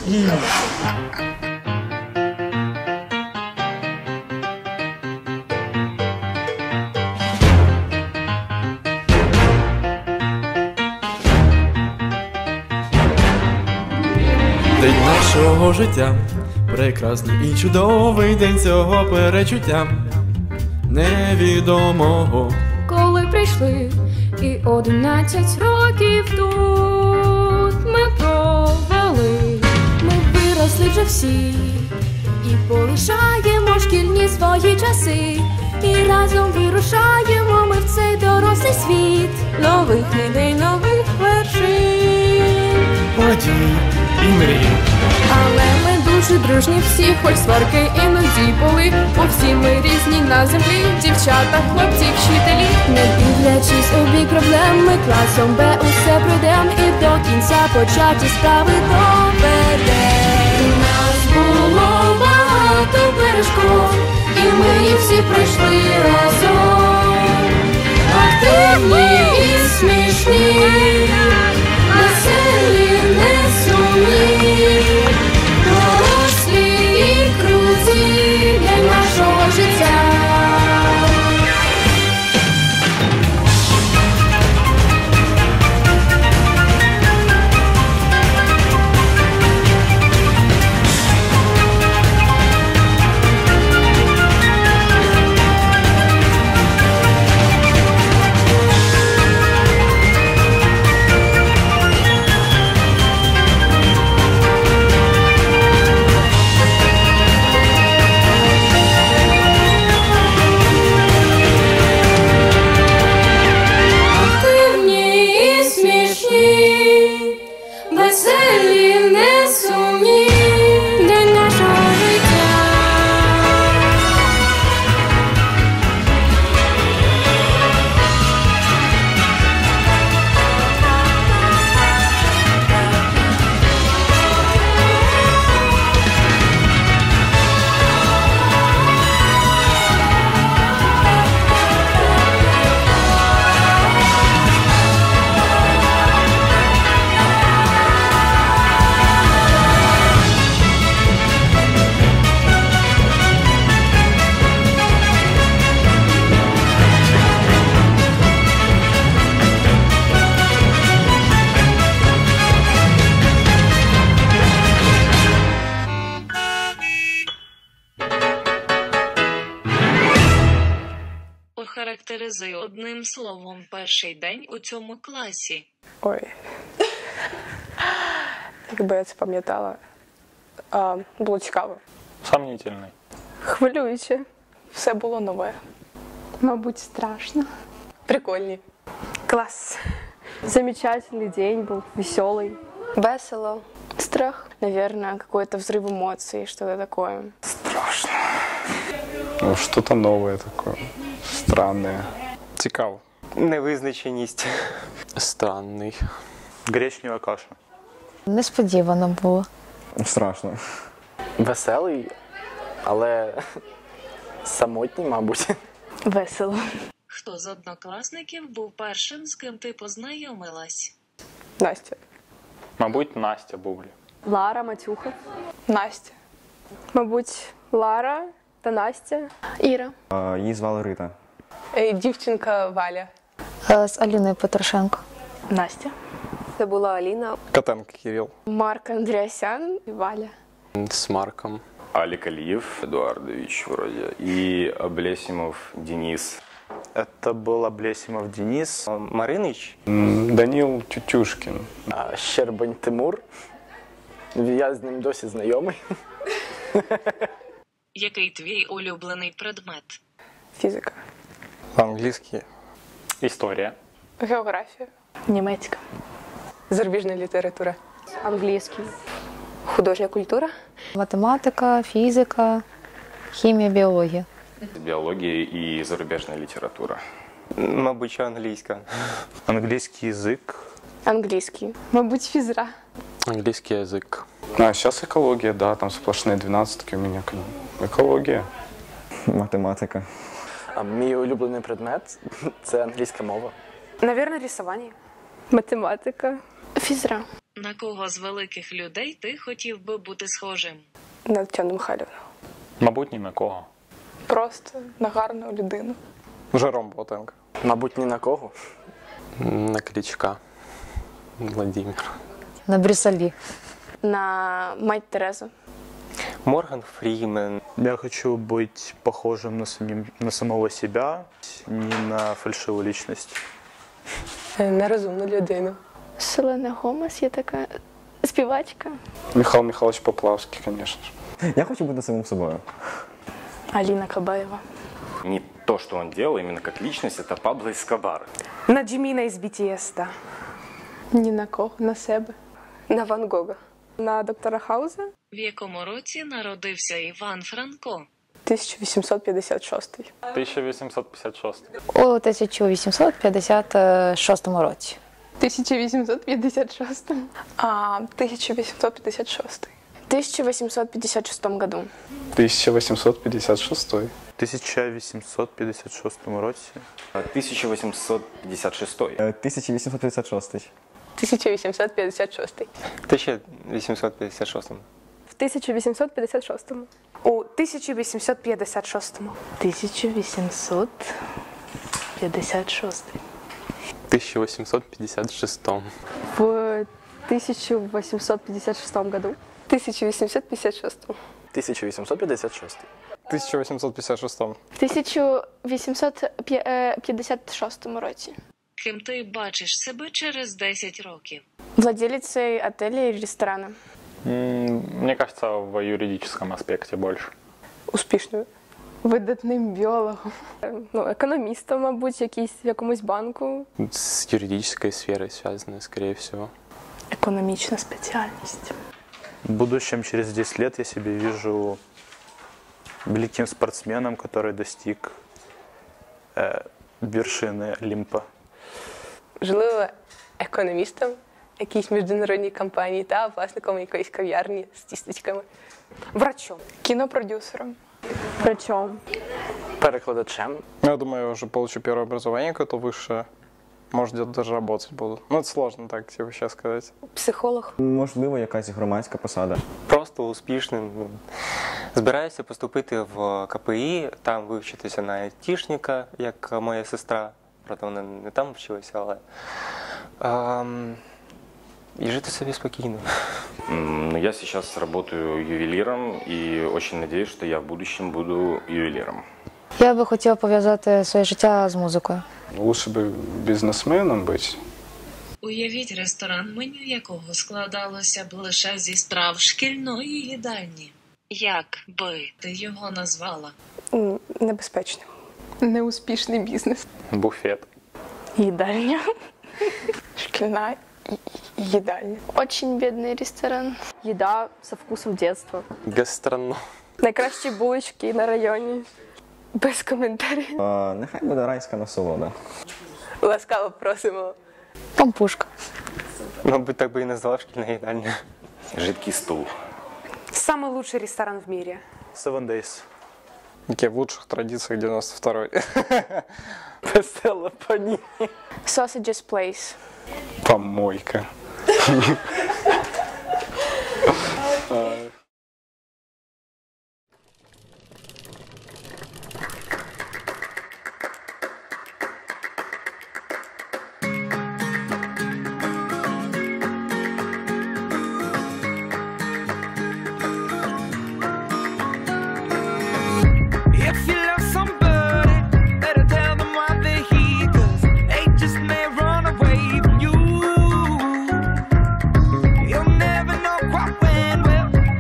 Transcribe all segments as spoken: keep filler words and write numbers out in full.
День нашого життя, прекрасний і чудовий день цього перечуття невідомого. Коли прийшли і одинадцять років тут ми провели, ми виросли вже всі і полишаємо шкільні свої часи, і разом вирушаємо ми в цей дорослий світ нових ідей, нових вершин, Подій і мрій. але ми дуже дружні всі, хоч сварки іноді були, бо всі ми різні на землі, дівчата, хлопці, вчителі. Не дивлячись у бік проблем, ми класом Б усе пройдем і до кінця початі справи доведем. Нас було багато перешкод, і ми їх всі пройшли разом. Активні і смішні, веселі, несумні, дорослі і круті для нашого життя. Веселі, несумні для нашого життя. Охарактеризуй одним словом перший день у цьому класі. Ой. Якби я це пам'ятала. А, було цікаво. Сомнительний. Хвилююче. Все було нове. Мабуть, страшно. Прикольні. Класс. Замечательный день был, веселый. Весело. Страх. Наверное, какой-то взрыв эмоций, что-то такое. Страшно. Ну, что-то новое такое. Странное. Цікаво. Невизначеність. Странний. Гречнева каша. Несподівано було. Страшно. Веселий, але самотній, мабуть. Весело. Хто з однокласників був першим, з ким ти познайомилась? Настя. Мабуть, Настя був. Лара, Матюха. Настя. Мабуть, Лара та Настя. Іра. А, її звали Рита. Е, Дівчинка Валя. З Аліною Петрушенко. Настя. Це була Аліна. Котенко Кирил. Марк Андріасян і Валя. З Марком. Алик Алиев Эдуардович вроде и Облесимов Денис. Это был Облесимов Денис. Марыныч. Данил Тютюшкін. А, Щербань Тимур. Я з ним досі знайомий. Який твій улюблений предмет? Фізика. Англійський. Історія. Географія. Німецька. Зарубіжна література. Англійський. Художня культура. Математика, фізика, хімія, біологія. Биология и зарубежная литература. Мабуть, що англійська. Англійський язик. Англійський. Мабуть, фізра. Англійський язик. А сейчас экология, да, там сплошные двенадцатки у меня. Экология. Математика. А мій улюблений предмет – це англійська мова. Наверное, рисування. Математика. Фізра. На кого з великих людей ти хотів би бути схожим? На Тетяну Михайлівну. Мабуть, ні на кого. Просто на гарну людину. Жером Ботенко. Мабуть, ні на кого. На Кличка. Владимир. На Брюсселі. На мать Терезу. Морган Фримен. Я хочу быть похожим на, самим, на самого себя, не на фальшивую личность. На розумну людину. Селена Гомес є така співачка. Михаил Михайлович Поплавский, конечно же. Я хочу бути самим собою. Аліна Кабаєва. Не то, что он делал, именно как личность, это Пабло Эскобар. На Джиміна із бі ті ес, так. Ні на кого, на себе. На Ван Гога. На доктора Хауза. В якому році народився Іван Франко? тисяча вісімсот п'ятдесят шостий. тысяча восемьсот пятьдесят шестый. У тисяча вісімсот п'ятдесят шостому році. тисяча вісімсот п'ятдесят шостий. А, тисяча вісімсот п'ятдесят шостий. В тысяча восемьсот пятьдесят шестом году. тысяча восемьсот пятьдесят шестой. тысяча восемьсот пятьдесят шестому році. тысяча восемьсот пятьдесят шестой. тисяча вісімсот п'ятдесят шостий. тисяча вісімсот п'ятдесят шостий. тисяча вісімсот п'ятдесят шостому. В тисяча вісімсот п'ятдесят шостому. У тисяча вісімсот п'ятдесят шостому. тисяча вісімсот п'ятдесят шостий. тысяча восемьсот пятьдесят шестом. В тисяча вісімсот п'ятдесят шостому году. тисяча вісімсот п'ятдесят шостому. тисяча вісімсот п'ятдесят шостий. тысяча восемьсот пятьдесят шестом. В тисяча вісімсот п'ятдесят шостому році. Ким ти бачиш себе через десять років? Владелицей отеля и ресторана. Мне кажется, в юридическом аспекте больше. Успішною. Видатним біологом. Ну, економістом, мабуть, якийсь, в якомусь банку. С юридической сферой связанной, скорее всего. Економічна спеціальність. В будущем, через десять лет, я себе вижу великим спортсменом, который достиг э, вершины Олимпа. Можливо, економістом якійсь міжнародній компанії та власником якоїсь кав'ярні з тістечками. Врачом. Кінопродюсером. Врачом. Перекладачем. Я думаю, я уже получу первое образование, какое-то высшее. Может, где-то даже работать буду. Ну, это сложно так, типа, сейчас сказать. Психолог. Можливо, якась громадська посада. Просто успішним. Збираюся поступити в ка пе і, там вивчитися на айтішника, як моя сестра. Правда, вона не там вчилася, але... Ем... І жити собі спокійно. М, Ну, я сейчас работаю ювелиром и очень надеюсь, что я в будущем буду ювелиром. Я би хотіла пов'язати своє життя з музикою. Лучше бы бизнесменом быть. Уявіть ресторан, меню якого складалося б лише зі страв шкільної їдальні. Як би ти його назвала? М, Небезпечним. Неуспішний бізнес. Буфет. Їдальня. Шкільна їдальня. Очень бедный ресторан. Їда со вкусом дитинства. Гастроном. Найкращі булочки на районі. Без коментарів. А, нехай буде райська насолода. Ласкаво просимо. Пампушка. Мабуть, так би і назвала шкільна їдальня. Жидкий стул. Самый лучший ресторан в мире. Seven Days. Какие в лучших традициях девяносто второй. Весела пані. Sausages Place. Помойка. If you love somebody, better tell them why they're here, 'cause they just may run away from you. You'll never know quite when, well,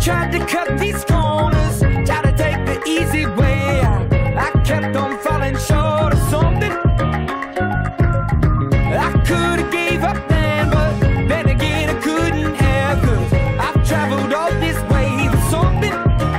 tried to cut these corners, tried to take the easy way out. I kept on falling short of something. I could have gave up then, but then again I couldn't have, 'cause I've traveled all this way for something.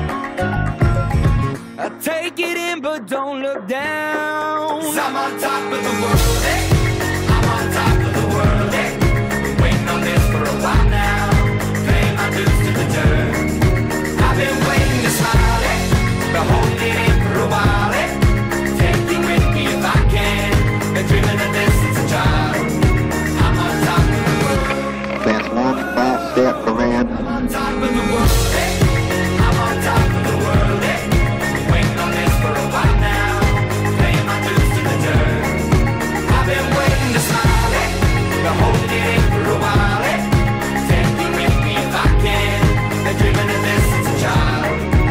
I take it in but don't look down, 'cause I'm on top of the world, eh? I'm on top of the world, eh? Been waiting on this for a while now, paying my dues to the dirt. I've been waiting to smile, eh? Been holding it in for a while, eh? Take it with me if I can, been dreaming of this since a child. I'm on top of the world. That's one five step command. I'm on top of the world, eh? I'm on top of the world, eh? Been waiting on this for a while now, paying my dues to the dirt. I've been waiting to smile, eh? Been holding it in for a while, eh? Take it with me if I can, been dreaming of this since a child.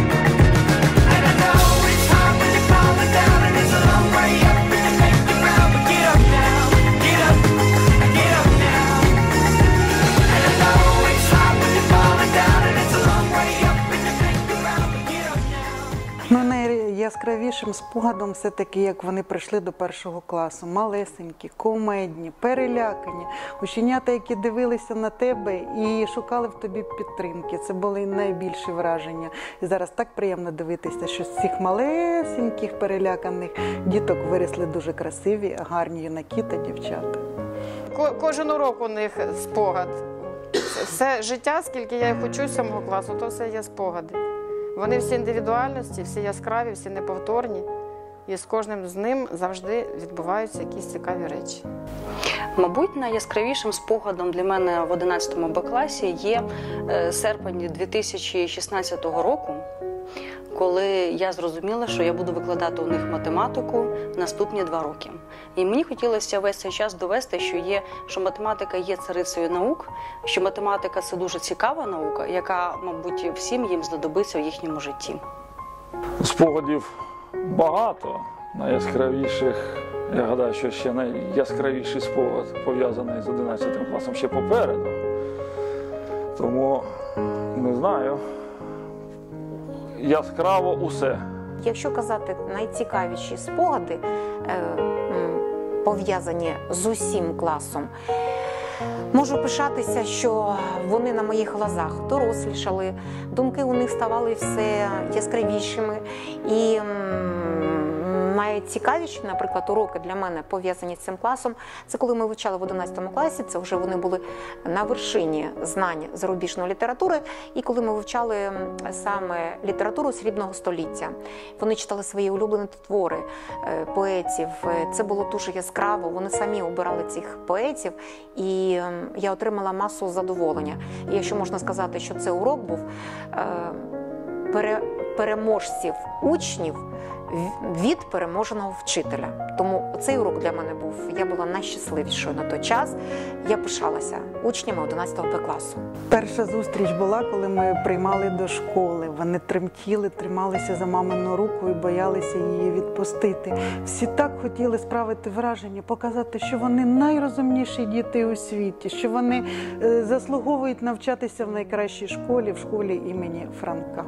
And I know it's hard when you're falling down, and it's a long way up and you make the ground, but get up now, get up, get up now. And I know it's hard when you're falling down, and it's a long way up and you make the ground, but get up now. Ну, найяскравішим спогадом все-таки, як вони прийшли до першого класу. Малесенькі, кумедні, перелякані. Ученята, які дивилися на тебе і шукали в тобі підтримки. Це були найбільші враження. І зараз так приємно дивитися, що з цих малесеньких переляканих діток виросли дуже красиві, гарні юнаки та дівчата. Ко- Кожен урок у них спогад. Все життя, скільки я їх учу з сьомого класу, то все є спогади. Вони всі індивідуальності, всі яскраві, всі неповторні. І з кожним з ним завжди відбуваються якісь цікаві речі. Мабуть, найяскравішим спогадом для мене в одинадцятому Б класі є е, серпень дві тисячі шістнадцятого року, коли я зрозуміла, що я буду викладати у них математику наступні два роки. І мені хотілося весь цей час довести, що є, що математика є царицею наук, що математика – це дуже цікава наука, яка, мабуть, всім їм знадобиться в їхньому житті. Спогадів багато, найяскравіших. Я гадаю, що ще найяскравіший спогад пов'язаний з одинадцятим класом ще попереду. Тому, не знаю, яскраво усе. Якщо казати найцікавіші спогади, е, м, пов'язані з усім класом, можу пишатися, що вони на моїх глазах дорослішали, думки у них ставали все яскравішими. І м, найцікавіші, наприклад, уроки для мене пов'язані з цим класом, це коли ми вивчали в одинадцятому класі, це вже вони були на вершині знань зарубіжної літератури, і коли ми вивчали саме літературу срібного століття. Вони читали свої улюблені твори е, поетів, це було дуже яскраво, вони самі обирали цих поетів, і е, я отримала масу задоволення. І якщо можна сказати, що це урок був е, пере, переможців учнів від переможеного вчителя. Тому цей урок для мене був, я була найщасливішою на той час. Я пишалася учнями одинадцятого Б класу. Перша зустріч була, коли ми приймали до школи. Вони тремтіли, трималися за мамину руку і боялися її відпустити. Всі так хотіли справити враження, показати, що вони найрозумніші діти у світі, що вони е, заслуговують навчатися в найкращій школі, в школі імені Франка.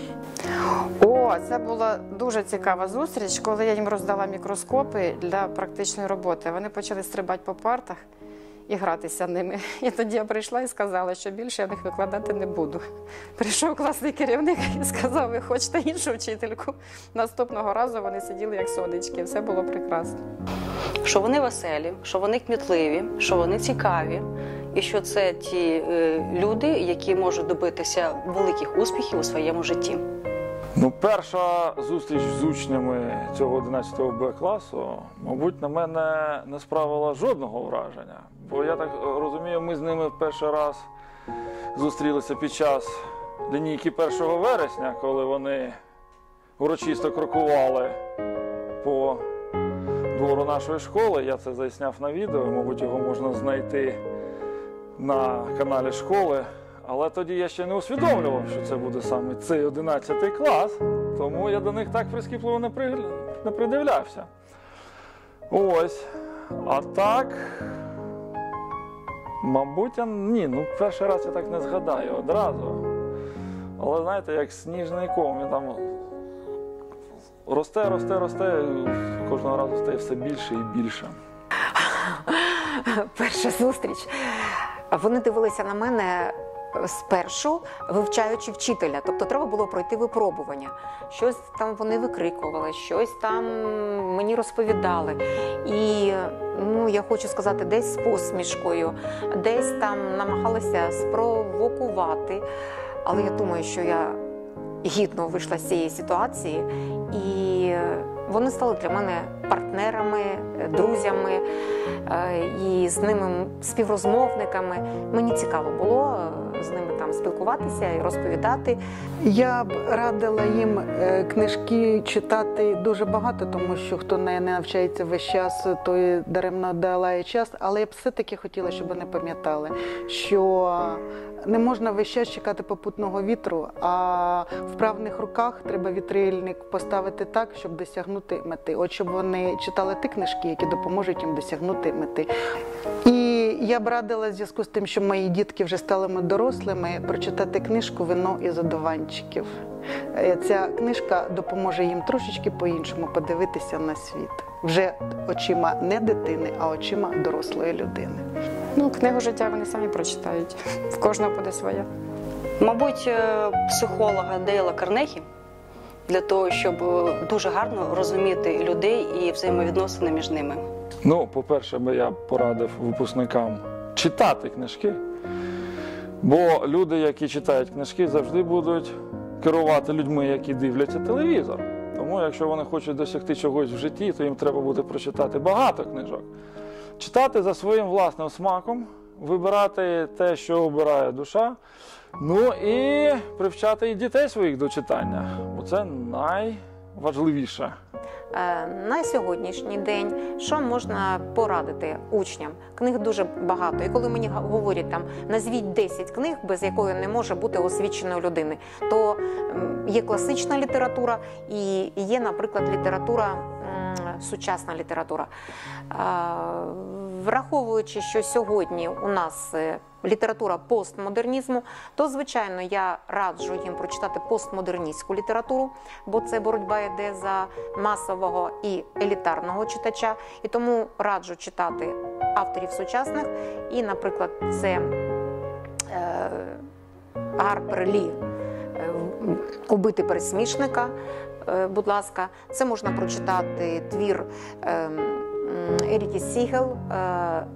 О, це була дуже цікава зустріч, коли я їм роздала мікроскопи для практичної роботи. Вони почали стрибати по партах і гратися ними. І тоді я прийшла і сказала, що більше я них викладати не буду. Прийшов класний керівник і сказав, ви хочете іншу вчительку. Наступного разу вони сиділи як сонечки, все було прекрасно. Що вони веселі, що вони кмітливі, що вони цікаві, і що це ті е, люди, які можуть добитися великих успіхів у своєму житті. Ну, перша зустріч з учнями цього одинадцятого Б класу, мабуть, на мене не справила жодного враження. Бо я так розумію, ми з ними в перший раз зустрілися під час лінійки першого вересня, коли вони урочисто крокували по двору нашої школи. Я це засняв на відео, мабуть, його можна знайти на каналі школи. Але тоді я ще не усвідомлював, що це буде саме цей одинадцятий клас, тому я до них так прискіпливо не, при... не придивлявся. Ось. А так, мабуть, я... ні, ну перший раз я так не згадаю одразу. Але знаєте, як сніжний ком, він там росте, росте, росте, і кожного разу стає все більше і більше. Перша зустріч. Вони дивилися на мене спершу, вивчаючи вчителя. Тобто треба було пройти випробування. Щось там вони викрикували, щось там мені розповідали. І, ну, я хочу сказати, десь з посмішкою, десь там намагалися спровокувати. Але я думаю, що я гідно вийшла з цієї ситуації. І вони стали для мене партнерами, друзями і з ними співрозмовниками. Мені цікаво було з ними там спілкуватися і розповідати. Я б радила їм книжки читати дуже багато, тому що хто не навчається весь час, той даремно долає час. Але я б все-таки хотіла, щоб вони пам'ятали, що не можна весь час чекати попутного вітру, а в правних руках треба вітрильник поставити так, щоб досягнути мети. От щоб вони читали ті книжки, які допоможуть їм досягнути мети. І я б радила, в зв'язку з тим, що мої дітки вже стали дорослими, прочитати книжку «Вино із одуванчиків». Ця книжка допоможе їм трошечки по-іншому подивитися на світ. Вже очима не дитини, а очима дорослої людини. Ну, книгу життя вони самі прочитають. В кожного буде своя. Мабуть, психолога Дейла Карнегі, для того, щоб дуже гарно розуміти людей і взаємовідносини між ними. Ну, по-перше, би я порадив випускникам читати книжки, бо люди, які читають книжки, завжди будуть керувати людьми, які дивляться телевізор. Тому, якщо вони хочуть досягти чогось в житті, то їм треба буде прочитати багато книжок. Читати за своїм власним смаком, вибирати те, що обирає душа, ну і привчати і дітей своїх до читання, бо це найважливіше. На сьогоднішній день що можна порадити учням? Книг дуже багато. І коли мені говорять, там, назвіть десять книг, без якої не може бути освіченої людини, то є класична література і є, наприклад, література, сучасна література. Враховуючи, що сьогодні у нас література постмодернізму, то, звичайно, я раджу їм прочитати постмодерністську літературу, бо це боротьба йде за масового і елітарного читача. І тому раджу читати авторів сучасних. І, наприклад, це е, Гарпер Лі «Убити пересмішника», е, будь ласка. Це можна прочитати твір е, Еріки Сігел, е,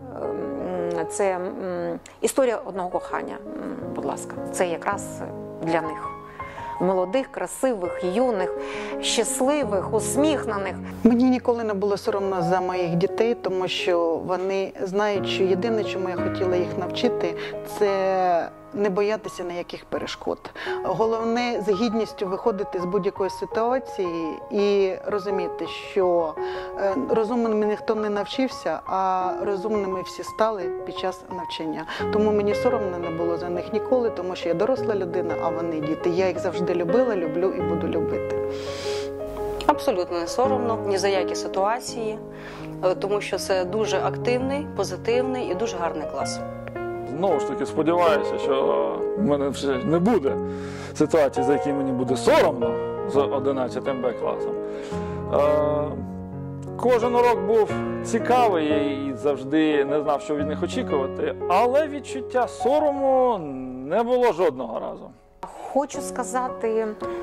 це «Історія одного кохання», будь ласка. Це якраз для них. Молодих, красивих, юних, щасливих, усміхнених. Мені ніколи не було соромно за моїх дітей, тому що вони знають, що єдине, чому я хотіла їх навчити, це не боятися ніяких перешкод. Головне з гідністю виходити з будь-якої ситуації і розуміти, що розумними ніхто не навчився, а розумними всі стали під час навчання. Тому мені соромно не було за них ніколи, тому що я доросла людина, а вони діти. Я їх завжди любила, люблю і буду любити. Абсолютно не соромно, ні за які ситуації, тому що це дуже активний, позитивний і дуже гарний клас. Знову ж таки, сподіваюся, що в мене вже не буде ситуації, за які мені буде соромно з одинадцятим Б класом. Е, кожен урок був цікавий і завжди не знав, що від них очікувати, але відчуття сорому не було жодного разу. Хочу сказати,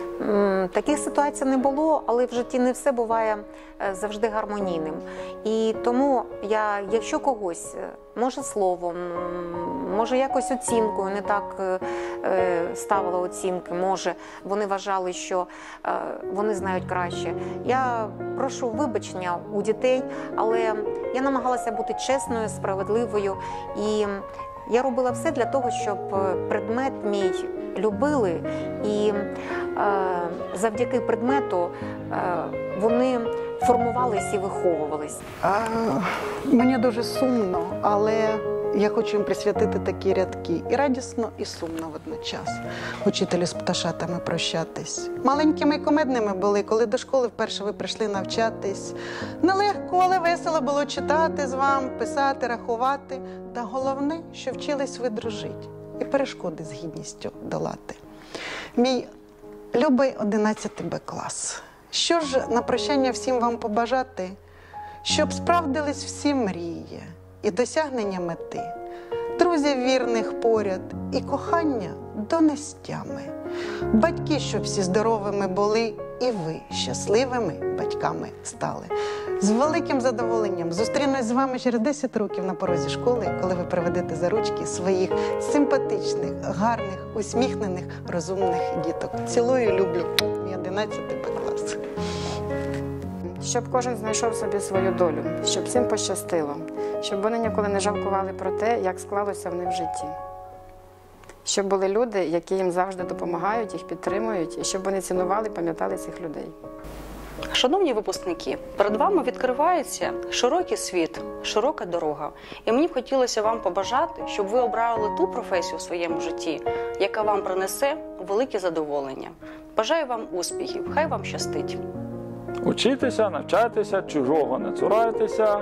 таких ситуацій не було, але в житті не все буває завжди гармонійним. І тому я, якщо когось, може словом, може якось оцінкою, не так ставила оцінки, може вони вважали, що вони знають краще. Я прошу вибачення у дітей, але я намагалася бути чесною, справедливою. І я робила все для того, щоб предмет мій любили, і е, завдяки предмету е, вони формувались і виховувались. А, мені дуже сумно, але я хочу їм присвятити такі рядки. І радісно, і сумно водночас. Учителі з пташатами прощатись. Маленькими і кумедними були, коли до школи вперше ви прийшли навчатись. Нелегко, але весело було читати з вами, писати, рахувати. Та головне, що вчились ви дружити і перешкоди з гідністю долати. Мій любий одинадцятий Б клас. Що ж на прощання всім вам побажати? Щоб справдились всі мрії і досягнення мети, друзів вірних поряд і кохання до нестями. Батьки, щоб всі здоровими були, і ви щасливими батьками стали. З великим задоволенням зустрінусь з вами через десять років на порозі школи, коли ви приведете за ручки своїх симпатичних, гарних, усміхнених, розумних діток. Цілую, люблю. Мій одинадцятий Б клас. Щоб кожен знайшов собі свою долю, щоб всім пощастило, щоб вони ніколи не жалкували про те, як склалося в них в житті. Щоб були люди, які їм завжди допомагають, їх підтримують, і щоб вони цінували і пам'ятали цих людей. Шановні випускники, перед вами відкривається широкий світ, широка дорога. І мені б хотілося вам побажати, щоб ви обрали ту професію в своєму житті, яка вам принесе велике задоволення. Бажаю вам успіхів, хай вам щастить. Учітеся, навчайтеся, чужого не цурайтеся.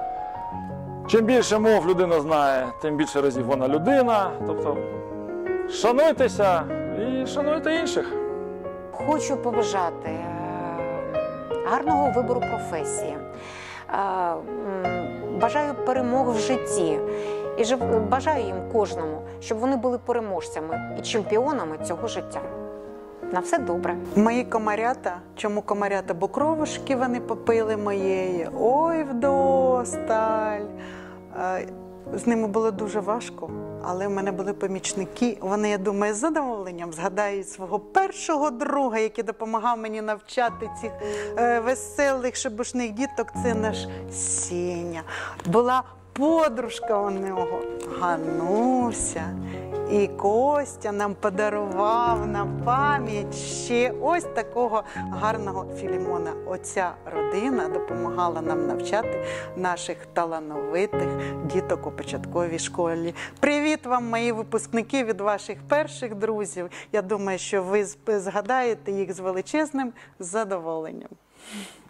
Чим більше мов людина знає, тим більше разів вона людина. Тобто шануйтеся і шануйте інших. Хочу побажати е, гарного вибору професії. Е, м, Бажаю перемог в житті. І жив- бажаю їм кожному, щоб вони були переможцями і чемпіонами цього життя. На все добре. Мої комарята, чому комарята? Бо кровушки вони попили моєї, ой, вдосталь. Е, З ними було дуже важко, але в мене були помічники. Вони, я думаю, з задоволенням згадають свого першого друга, який допомагав мені навчати цих е, веселих, шебушних діток. Це наш Сеня. Була подружка у нього, Гануся. І Костя нам подарував на пам'ять ще ось такого гарного Філімона. Оця родина допомагала нам навчати наших талановитих діток у початковій школі. Привіт вам, мої випускники, від ваших перших друзів. Я думаю, що ви згадаєте їх з величезним задоволенням.